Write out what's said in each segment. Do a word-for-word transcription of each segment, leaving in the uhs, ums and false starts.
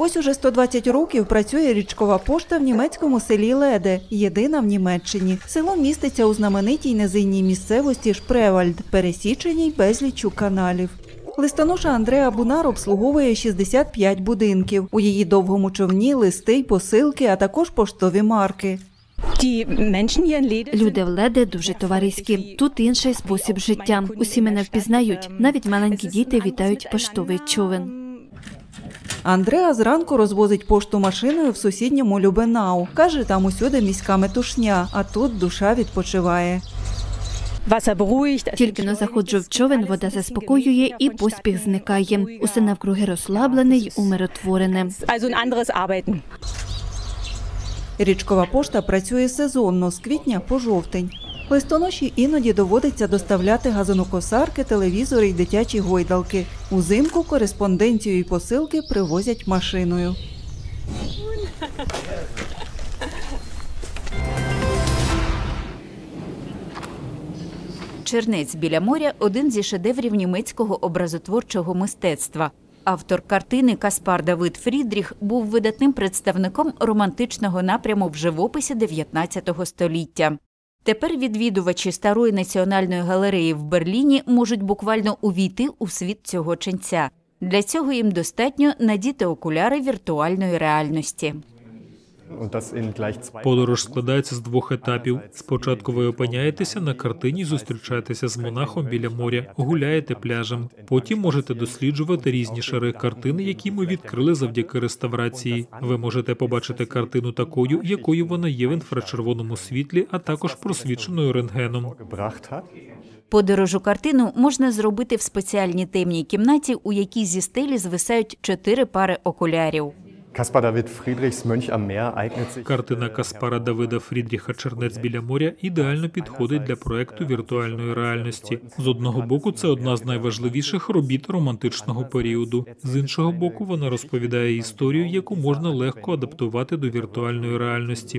Ось уже сто двадцять років працює річкова пошта в німецькому селі Леде, єдина в Німеччині. Село міститься у знаменитій низинній місцевості Шпревальд, пересіченій безліччю каналів. Листоноша Андреа Бунар обслуговує шістдесят п'ять будинків. У її довгому човні листи й посилки, а також поштові марки. Люди в Леде дуже товариські. Тут інший спосіб життя. Усі мене впізнають. Навіть маленькі діти вітають поштовий човен. Андреа зранку розвозить пошту машиною в сусідньому Любенау. Каже, там усюди міська метушня, а тут душа відпочиває. Тільки но заходжу в човен, вода заспокоює і поспіх зникає. Усе навкруги розслаблене й умиротворене. Річкова пошта працює сезонно, з квітня по жовтень. Листоноші іноді доводиться доставляти газонокосарки, телевізори й дитячі гойдалки. Узимку кореспонденцію і посилки привозять машиною. «Чернець біля моря» – один зі шедеврів німецького образотворчого мистецтва. Автор картини Каспар Давид Фрідріх був видатним представником романтичного напряму в живописі дев'ятнадцятого століття. Тепер відвідувачі Старої національної галереї в Берліні можуть буквально увійти у світ цього ченця. Для цього їм достатньо надіти окуляри віртуальної реальності. Подорож складається з двох етапів. Спочатку ви опиняєтеся на картині і зустрічаєтеся з монахом біля моря, гуляєте пляжем. Потім можете досліджувати різні шари картини, які ми відкрили завдяки реставрації. Ви можете побачити картину такою, якою вона є в інфрачервоному світлі, а також просвіченою рентгеном. Подорож у картину можна зробити в спеціальній темній кімнаті, у якій зі стелі звисають чотири пари окулярів. Картина Каспара Давида Фрідріха «Чернець біля моря» ідеально підходить для проекту віртуальної реальності. З одного боку, це одна з найважливіших робіт романтичного періоду. З іншого боку, вона розповідає історію, яку можна легко адаптувати до віртуальної реальності.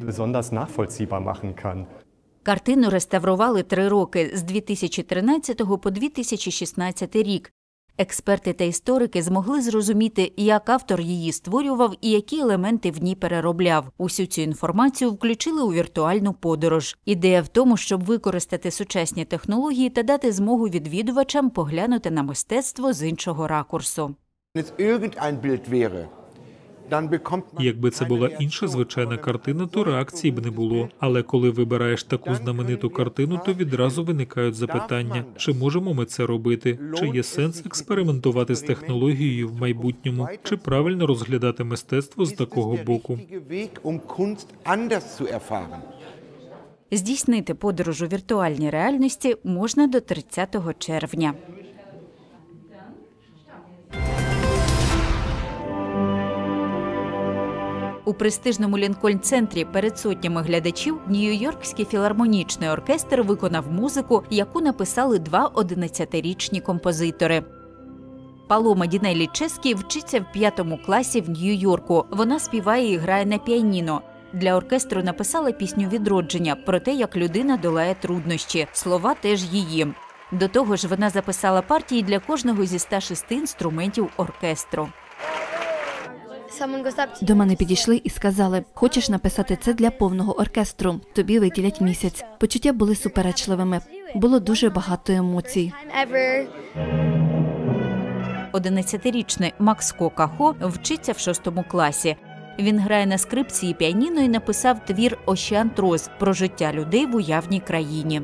Картину реставрували три роки – з дві тисячі тринадцятого по дві тисячі шістнадцятий рік. Експерти та історики змогли зрозуміти, як автор її створював і які елементи в ній переробляв. Усю цю інформацію включили у віртуальну подорож. Ідея в тому, щоб використати сучасні технології та дати змогу відвідувачам поглянути на мистецтво з іншого ракурсу. Якби це була інша звичайна картина, то реакції б не було. Але коли вибираєш таку знамениту картину, то відразу виникають запитання, чи можемо ми це робити, чи є сенс експериментувати з технологією в майбутньому, чи правильно розглядати мистецтво з такого боку. Здійснити подорож у віртуальній реальності можна до тридцятого червня. У престижному Лінкольн-центрі перед сотнями глядачів Нью-Йоркський філармонічний оркестр виконав музику, яку написали два одинадцятирічні композитори. Палома Дінеллі Ческі вчиться в п'ятому класі в Нью-Йорку. Вона співає і грає на піаніно. Для оркестру написала пісню «Відродження» про те, як людина долає труднощі. Слова теж її. До того ж, вона записала партії для кожного зі ста шести інструментів оркестру. До мене підійшли і сказали, хочеш написати це для повного оркестру, тобі виділять місяць. Почуття були суперечливими, було дуже багато емоцій. одинадцятирічний Макс Кокахо вчиться в шостому класі. Він грає на скрипці і піаніно і написав твір «Ощіан Троз» про життя людей в уявній країні.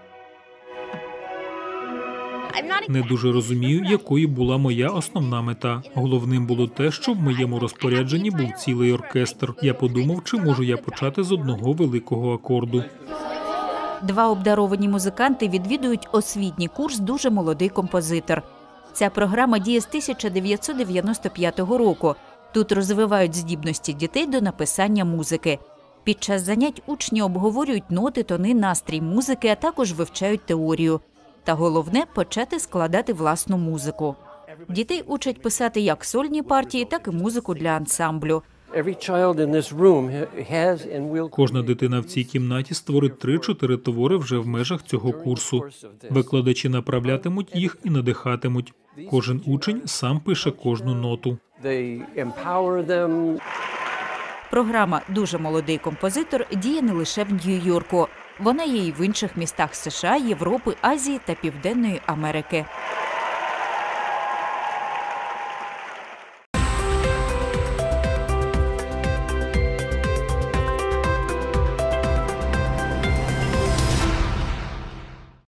Не дуже розумію, якою була моя основна мета. Головним було те, що в моєму розпорядженні був цілий оркестр. Я подумав, чи можу я почати з одного великого акорду. Два обдаровані музиканти відвідують освітній курс «Дуже молодий композитор». Ця програма діє з тисяча дев'ятсот дев'яносто п'ятого року. Тут розвивають здібності дітей до написання музики. Під час занять учні обговорюють ноти, тони, настрій музики, а також вивчають теорію. Та головне – почати складати власну музику. Дітей учать писати як сольні партії, так і музику для ансамблю. Кожна дитина в цій кімнаті створить три-чотири твори вже в межах цього курсу. Викладачі направлятимуть їх і надихатимуть. Кожен учень сам пише кожну ноту. They empower them. Програма «Дуже молодий композитор» діє не лише в Нью-Йорку. Вона є і в інших містах США, Європи, Азії та Південної Америки.